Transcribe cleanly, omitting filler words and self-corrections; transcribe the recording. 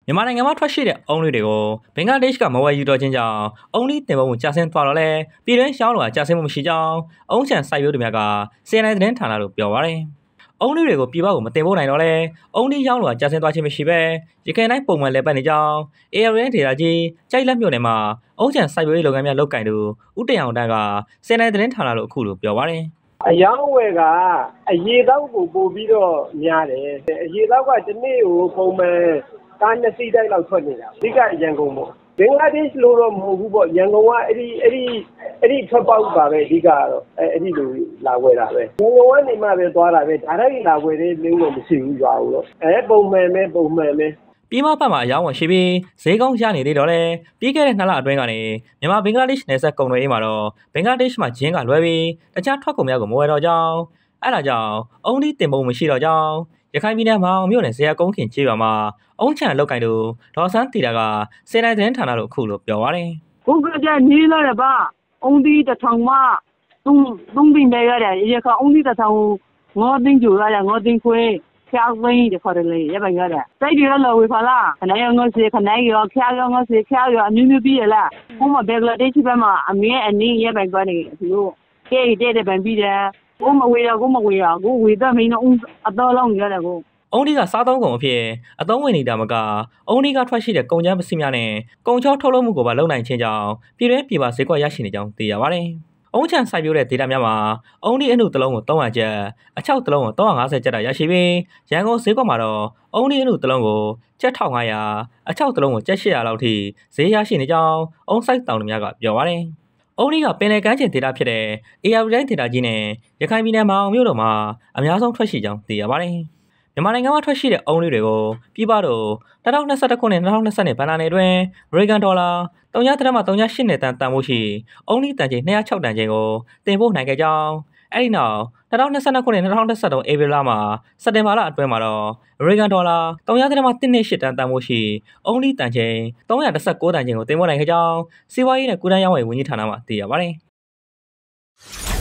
မြန်မာနိုင်ငံမှာထွက်ရှိတဲ့အုံးလေးတွေကိုဘင်္ဂလားဒေ့ရှ်ကမဝယ်ယူတော့ခြင်းကြောင့်အုံးလေးတင်ပုံကိုကြာဆင်းသွားတော့လဲပြည်တွင်းရှောင်းလိုကြာဆင်းမှုမရှိကြောင်းအုံးချံစိုက်ပျိုးသူများကစီအန်သတင်းဌာနလို့ပြောပါရယ်အုံးလေးတွေကိုပြည်ပကိုမတင်ပို့နိုင်တော့လဲအုံးလေးရောင်းလိုကြာဆင်းသွားခြင်းမရှိပဲရခိုင်တိုင်းပုံမှန်လဲပတ်နေကြောင်း ARN ဒေတာကြီးကြိုက်လက်မြို့နယ်မှာအုံးချံစိုက်ပျိုးရေးလုပ်ငန်းများလုပ်ကိုင်သူဦးတင်အောင်တန်းကစီအန်သတင်းဌာနလို့အခုလိုပြောပါရယ်အယောင်းဝယ်ကအရေးတော့ကိုပို့ပြီးတော့များတယ်အရေးတော့ကဒီနေ့ကိုပုံမှန်ကား2စီးတိုက်လောက်ထွက်နေတာအဓိကရန်ကုန်ပေါ့ဘင်္ဂလားဒေ့ရှ်လို့တော့မဟုတ်ဘူးပေါ့ရန်ကုန်ကအဲ့ဒီထွက်ပေါက်ပါပဲအဓိကတော့အဲ့ဒီလိုလာဝယ်တာပဲရန်ကုန်ကနေမှပဲသွားတာပဲဒါတိုင်းလာဝယ်တဲ့မျိုးတော့မရှိဘူးရွာဘူးတော့ပုံမှန်ပဲပြည်မဘက်မှာအယောင်းဝင်ရှိပြီးဈေးကောင်းရနေသေးတော့လဲပြီးခဲ့တဲ့2လအတွင်းကနေမြန်မာဘင်္ဂလားဒေ့ရှ်နယ်စပ်ကုန်သွယ်ရေးမှာတော့ဘင်္ဂလားဒေ့ရှ်မှာဂျင်းကလွဲပြီးတခြားထွက်ကုန်များကိုမဝယ်တော့ကြောင်းအဲ့ဒါကြောင့်အုံးဒီတင်ပုံမရှိတော့ကြောင်းရခိုင်ပြည်နယ်မှာမြို့နယ်ဇေယျကုန်းခင်ကျေးရွာမှာအုံးချံလောက်ကင်သူဒေါ်ဆန်းတီတာကစေနိုင်သတင်းဌာနလို့အခုလိုပြောပါရယ်ကိုကကြနေလာတယ်ပါအုံးဒီတစ်ထောင်မှသုံးသိန်းပဲရတယ်ရခအုံးဒီတစ်ထောင်9သိန်းကျော်ရတယ်9သိန်းခွဲဖြားသိန်းတခါတလေရပါရတယ်တိုက်တွေလော်ဝေဖလာခဏရောငေါစီခဏရောဖြားရောငေါစီဖြားရောအမျိုးမျိုးပြီးရလားကိုမဘင်္ဂလားဒေ့ရှ်ဘက်မှာအမေအနည်းရပါကြတယ်သူတို့ကဲတဲ့ပန်ပြီးတယ်ကိုမဝေရကိုဝေတဲ့မင်းတော့အတော်လုံးရတယ်ကိုအုံးဒီကစားသုံးကုန်အဖြစ်အသုံးဝင်နေတာမကအုံးဒီကထွက်ရှိတဲ့ကုန်ကျန်းပစ္စည်းများနဲ့ကုန်ချောထုတ်လုပ်မှုကိုပါလုပ်နိုင်ခြင်းကြောင့်ပြည်တွင်းပြည်ပဈေးကွက်ရရှိနေကြောင်းသိရပါတယ်။အုံးချံစိုက်ပျိုးတဲ့ဒေတာများမှာအုံးဒီအနုတစ်လုံးကို300ကျပ်အချောက်တစ်လုံးကို350ကျပ်တာရရှိပြီးရန်ကုန်ဈေးကွက်မှာတော့အုံးဒီအနုတစ်လုံးကိုကျပ်1500အချောက်တစ်လုံးကိုကျပ်800လောက်ထိဈေးရရှိနေကြောင်းအုံးစိုက်တောင်သူများကပြောပါတယ်။အုံးဒီကပင်လယ်ကမ်းခြေဒေတာဖြစ်တဲ့ AR တိုင်းဒေတာကြီးနဲ့ရခိုင်ပြည်နယ်မှာမြို့တော်မှာအများဆုံးထွက်ရှိကြောင်းသိရပါတယ်။မြန်မာနိုင်ငံမှာထွက်ရှိတဲ့အုံးလေးတွေကိုပြည်ပတို့2021ခုနှစ်2020ဘဏ္ဍာနယ်အတွင်းအမေရိကန်ဒေါ်လာ3.38နဲ့တန်ဖိုးရှိအုံးလေးတန်ချိန်206တန်ချိန်ကိုတင်ပို့နိုင်ခဲ့ကြောင်းအဲဒီနောက်2022ခုနှစ်2023ဧပြီလမှာစက်တင်ဘာလအတွင်းမှာတော့အမေရိကန်ဒေါ်လာ3.18တန်ဖိုးရှိအုံးလေးတန်ချိန်319တန်ချိန်ကိုတင်ပို့နိုင်ခဲ့ကြောင်းစီးပွားရေးနဲ့ကုသရေးဝန်ကြီးဌာနမှသိရပါတယ်။